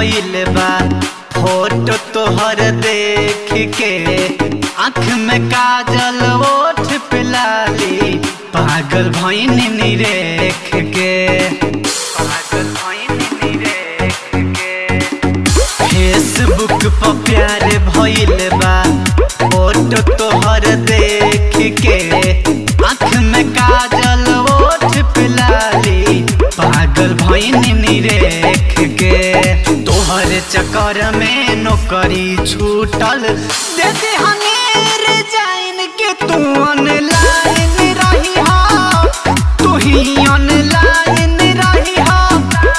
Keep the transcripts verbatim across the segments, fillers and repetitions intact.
भइल बा फोटो तोहर देख के, आँख में काजल ओठ पे लाली, पागल भइनी निरेख के, पागल भइनी निरेख के। फेसबुक पर प्यार भइल बा फोटो तोहर देख के, आँख में काजल ओठ पे लाली, पागल भइनी निरेख के। तोहर चक्कर में नौकरी छूटल, दे दे हनेर जाइन के तू ऑनलाइन रही हो, तू ही ऑनलाइन रही हो।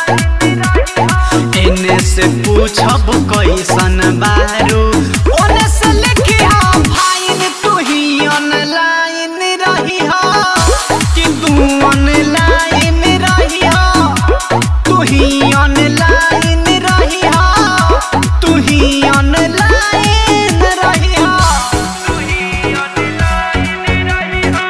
एने से पूछब कैसन बारू, ओने से लिखी हो फाइन, तू ही ऑनलाइन रही हो कि तू ऑनलाइन रही हो, तू ही ऑनलाइन रही हो, तू ही ऑनलाइन रही हो, तू ही ऑनलाइन रही हो।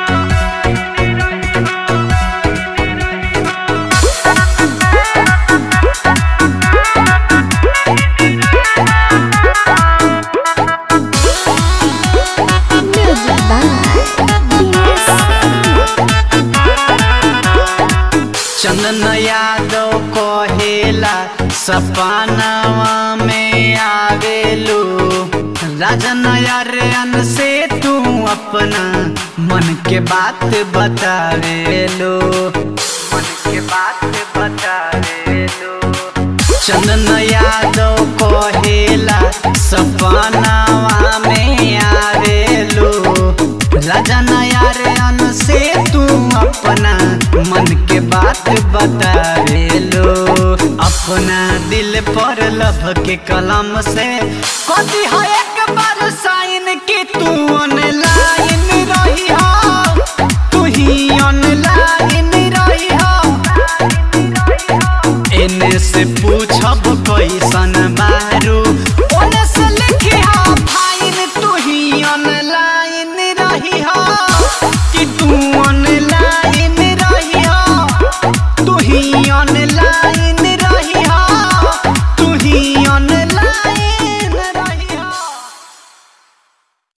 चंदन यादव कहेला सपनावा में आवेलू, राजन यारन से तू अपना मन के बात बतावेलू, मन के बात बतावेलू। चंदन यादव कहेला सपनावा में आवेलू, राजन यारन से तू अपना मन के बात बतावेलो। अपना दिल पर लभ के कलम से कदी है